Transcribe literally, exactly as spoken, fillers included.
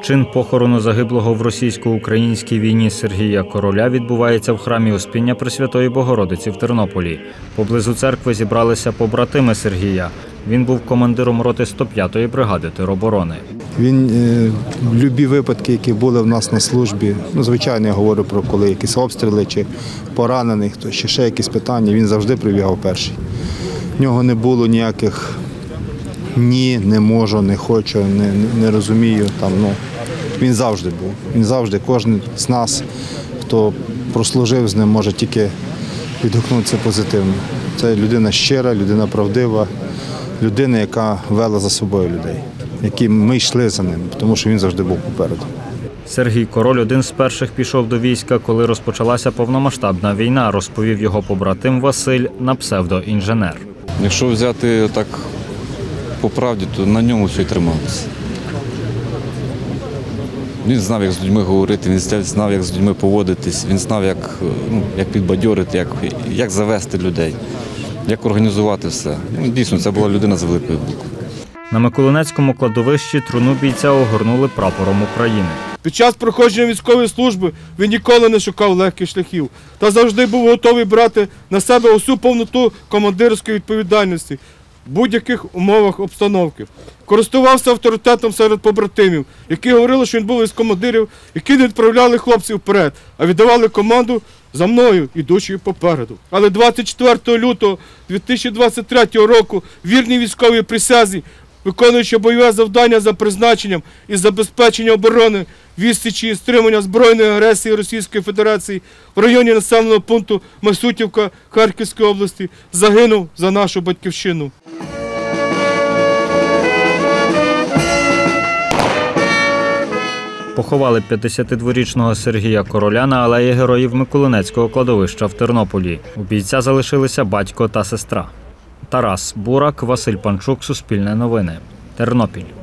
Чин похорону загиблого в російсько-українській війні Сергія Короля відбувається в храмі Успіння Пресвятої Богородиці в Тернополі. Поблизу церкви зібралися побратими Сергія. Він був командиром роти сто п'ятої бригади тероборони. Він е, любі випадки, які були в нас на службі, ну, звичайно, я говорю про коли якісь обстріли чи поранених, то ще, ще якісь питання, він завжди прибігав перший. В нього не було ніяких ні, не можу, не хочу, не, не розумію. Там, ну, він завжди був. Він завжди, кожен з нас, хто прослужив з ним, може тільки відгукнутися позитивно. Це людина щира, людина правдива, людина, яка вела за собою людей, які ми йшли за ним, тому що він завжди був попереду. Сергій Король один з перших пішов до війська, коли розпочалася повномасштабна війна, розповів його побратим Василь на псевдоінженер. Якщо взяти так по правді, то на ньому все й трималося. Він знав, як з людьми говорити, він знав, як з людьми поводитись, він знав, як, ну, як підбадьорити, як, як завести людей, як організувати все. Ну, дійсно, це була людина з великої букви. На Миколинецькому кладовищі труну бійця огорнули прапором України. Під час проходження військової служби він ніколи не шукав легких шляхів та завжди був готовий брати на себе усю повноту командирської відповідальності в будь-яких умовах обстановки. Користувався авторитетом серед побратимів, які говорили, що він був із командирів, які не відправляли хлопців вперед, а віддавали команду за мною, ідучи попереду. Але двадцять четвертого лютого дві тисячі двадцять третього року вірній військовій присязі, виконуючи бойове завдання за призначенням і забезпечення оборони, відсічі і стримання збройної агресії Російської Федерації в районі населеного пункту Масютівка Харківської області, загинув за нашу батьківщину. Поховали п'ятдесятидворічного Сергія Короля на алеї Героїв Миколинецького кладовища в Тернополі. У бійця залишилися батько та сестра. Тарас Бурак, Василь Панчук, Суспільне новини, Тернопіль.